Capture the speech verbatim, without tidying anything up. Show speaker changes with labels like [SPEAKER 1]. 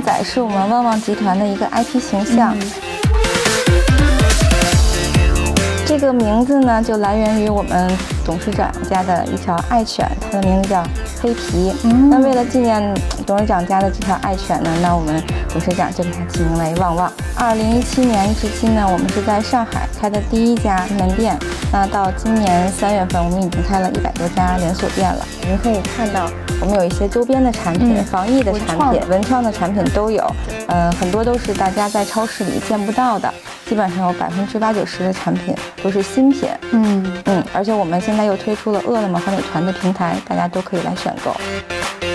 [SPEAKER 1] 仔是我们旺旺集团的一个 I P 形象。嗯 这个名字呢，就来源于我们董事长家的一条爱犬，它的名字叫黑皮。嗯、那为了纪念董事长家的这条爱犬呢，那我们董事长就给它起名为旺旺。二零一七年至今呢，我们是在上海开的第一家门店。那到今年三月份，我们已经开了一百多家连锁店了。您可以看到，我们有一些周边的产品、嗯、防疫的产品、文创的产品都有。呃，很多都是大家在超市里见不到的。 基本上有百分之八九十的产品都是新品，嗯嗯，而且我们现在又推出了饿了么和美团的平台，大家都可以来选购。